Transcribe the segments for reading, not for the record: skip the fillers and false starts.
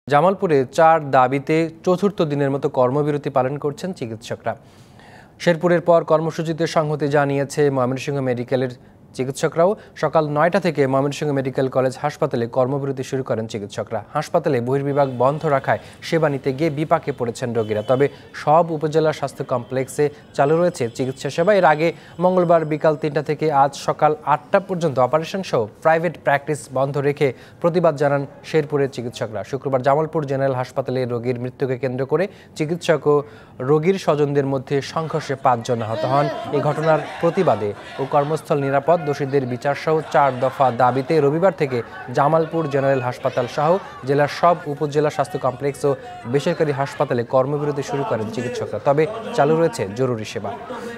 জামালপুরে ৪ দাবিতে চতুর্থ দিনের মতো কর্মবিরতি পালন করছেন চিকিৎসকরা। শেরপুরের পর কর্মসূচিতে সংহতি জানিয়েছে ময়মনসিংহ মেডিকেলের চিকিৎসকরাও। সকাল ৯টা থেকে ময়মনসিংহ মেডিকেল কলেজ হাসপাতালে কর্মবিরতি শুরু করেন চিকিৎসকরা। হাসপাতালে বহির্বিভাগ বন্ধ রাখায় সেবা নিতে গিয়ে বিপাকে পড়েছেন রোগীরা। তবে সব উপজেলা স্বাস্থ্য কমপ্লেক্সে চালু রয়েছে চিকিৎসা সেবা। এর আগে মঙ্গলবার বিকাল ৩টা থেকে আজ সকাল ৮টা পর্যন্ত অপারেশন সহ প্রাইভেট প্র্যাকটিস বন্ধ রেখে প্রতিবাদ জানান শেরপুরের চিকিৎসকরা। শুক্রবার জামালপুর জেনারেল হাসপাতালে রোগীর মৃত্যুকে কেন্দ্র করে চিকিৎসক ও রোগীর স্বজনদের মধ্যে সংঘর্ষে ৫ জন আহত হন। এই ঘটনার প্রতিবাদে ও কর্মস্থল নিরাপদ, দোষীদের বিচারসহ ৪ দফা দাবিতে রবিবার থেকে জামালপুর জেনারেল হাসপাতাল সহ জেলার সব উপজেলা স্বাস্থ্য কমপ্লেক্স ও বেসরকারি হাসপাতালে কর্মবিরতি শুরু করেন চিকিৎসকরা। তবে চালু রয়েছে জরুরি সেবা।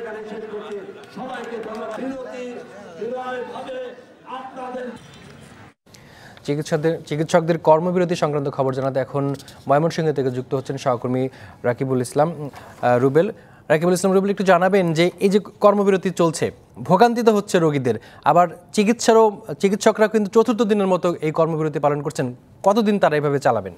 চিকিৎসকদের কর্মবিরতি সংক্রান্ত খবর জানাতে এখন ময়মনসিংহ থেকে যুক্ত হচ্ছেন সহকর্মী রাকিবুল ইসলাম রুবেল। রাকিবুল ইসলাম রুবেল, একটু জানাবেন যে এই যে কর্মবিরতি চলছে, ভোগান্তি তো হচ্ছে রোগীদের, আবার চিকিৎসকরা কিন্তু চতুর্থ দিনের মতো এই কর্মবিরতি পালন করছেন। কতদিন তারা এভাবে চালাবেন?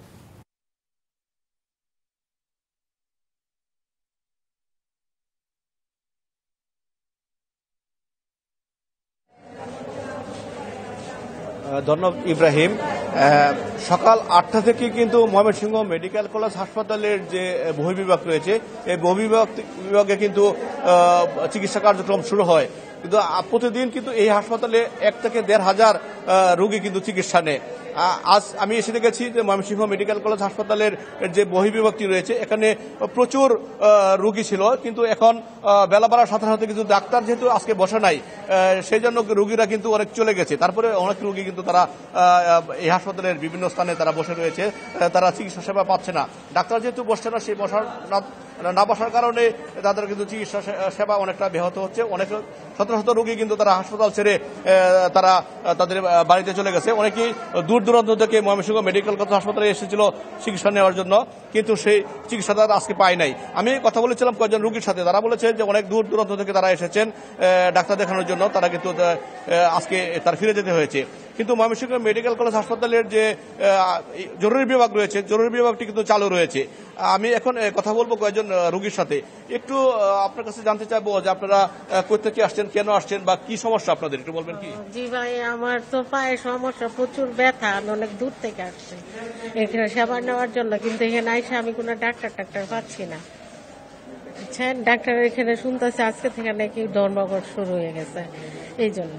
ধন্যবাদ ইব্রাহিম। সকাল ৮টা থেকে কিন্তু ময়মনসিংহ মেডিকেল কলেজ হাসপাতালের যে বহির্বিভাগ রয়েছে, এই বহির্বিভাগে কিন্তু চিকিৎসা কার্যক্রম শুরু হয়। কিন্তু প্রতিদিন কিন্তু এই হাসপাতালে ১ থেকে ১,৫০০ রোগী কিন্তু চিকিৎসা নেয়। আজ আমি এসে দেখেছি যে ময়মনসিংহ মেডিকেল কলেজ হাসপাতালের যে বহির্বিভাগটি রয়েছে, এখানে প্রচুর রোগী ছিল, কিন্তু এখন বেলা বাড়ার সাথে সাথে কিন্তু ডাক্তার যেহেতু আজকে বসে নাই, সেই জন্য রোগীরা কিন্তু অনেক চলে গেছে। তারপরে অনেক রোগী কিন্তু তারা এই হাসপাতালের বিভিন্ন স্থানে তারা বসে রয়েছে, তারা চিকিৎসা সেবা পাচ্ছে না। ডাক্তার যেহেতু বসছে না, সেই না বসার কারণে তাদের কিন্তু চিকিৎসা সেবা অনেকটা ব্যাহত হচ্ছে। অনেক শত শত রোগী কিন্তু তারা হাসপাতাল ছেড়ে তারা তাদের বাড়িতে চলে গেছে। অনেকেই দূর দূরান্ত থেকে ময়মনসিংহ মেডিকেল কলেজ হাসপাতালে এসেছিল চিকিৎসা নেওয়ার জন্য, কিন্তু সেই চিকিৎসা তারা আজকে পায় নাই। আমি কথা বলেছিলাম কয়েকজন রোগীর সাথে, তারা বলেছেন যে অনেক দূর দূরান্ত থেকে তারা এসেছেন ডাক্তার দেখানোর জন্য, তারা কিন্তু আজকে তার ফিরে যেতে হয়েছে। কিন্তু ময়মনসিংহ মেডিকেল কলেজ হাসপাতালের যে জরুরি বিভাগ রয়েছে, জরুরি বিভাগটি কিন্তু চালু রয়েছে। আমি এখন কথা বলবো কয়েকজন রোগীর সাথে। একটু আপনার কাছে জানতে চাইবো যে আপনারা কোথা থেকে আসছেন, কেন আসছেন, বা কি সমস্যা আপনাদের, একটু বলবেন কি? জি ভাই, আমার তো পায়ে সমস্যা, প্রচুর ব্যথা, অনেক দূর থেকে আসছে এখানে সেবা নেওয়ার জন্য, কিন্তু এখানে আইসা আমি কোনো ডাক্তার পাচ্ছি না। বুঝছেন, ডাক্তার এখানে শুনতেছে আজকে থেকে নাকি ধর্মঘট শুরু হয়ে গেছে, এই জন্য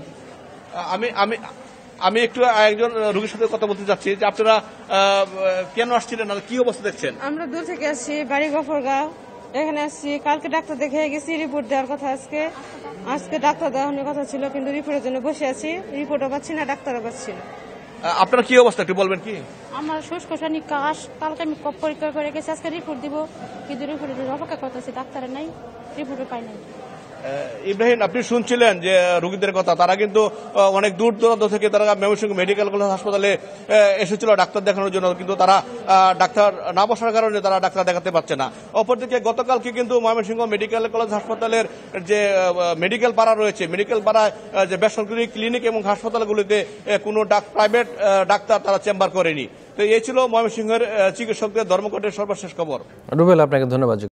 আমি একটু একজন রোগীর সাথে কথা বলতে চাচ্ছি যে আপনারা কেন আসছিলেন, আর কি অবস্থা দেখছেন? আমরা দূর থেকে আসছি, বাড়ি গফরগাঁও, এখানে আসছি। কালকে ডাক্তার দেখে গেছি, রিপোর্ট দেওয়ার কথা আজকে ডাক্তার দেওয়ার কথা ছিল, কিন্তু রিপোর্টের জন্য বসে আছি। রিপোর্টও পাচ্ছি না, ডাক্তারও পাচ্ছি না। আপনার কি অবস্থা একটু বলবেন কি? আমার শুষ্কশানি কাশ, কালকে আমি কপ পরীক্ষা করে গেছি, আজকে রিপোর্ট দিব, কিন্তু রিপোর্টের অপেক্ষা করতেছি, ডাক্তারের নাই, রিপোর্টও পাই নাই। ইব্রাহিম, আপনি শুনছিলেন যে রোগীদের কথা, তারা কিন্তু অনেক দূর দূরান্ত থেকে তারা ময়মনসিংহ মেডিকেল কলেজ হাসপাতালে এসেছিল ডাক্তার দেখানোর জন্য, কিন্তু তারা ডাক্তার না বসার কারণে তারা ডাক্তার দেখাতে পারছে না। অপরদিকে গতকালকে কিন্তু ময়মনসিংহ মেডিকেল কলেজ হাসপাতালের যে মেডিকেল পাড়া রয়েছে, মেডিকেল পাড়ায় যে বেসরকারি ক্লিনিক এবং হাসপাতালগুলিতে কোনো প্রাইভেট ডাক্তার তারা চেম্বার করেনি। তো এই ছিল ময়মনসিংহের চিকিৎসকদের ধর্মঘটের সর্বশেষ খবর। রুবেল, আপনাকে ধন্যবাদ।